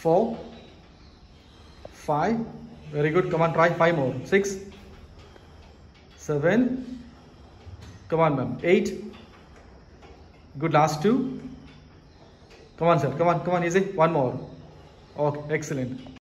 4, 5. Very good. Come on, try 5 more. 6, 7. Come on, ma'am. 8. Good. Last 2. Come on, sir. Come on, easy. 1 more. Okay, excellent.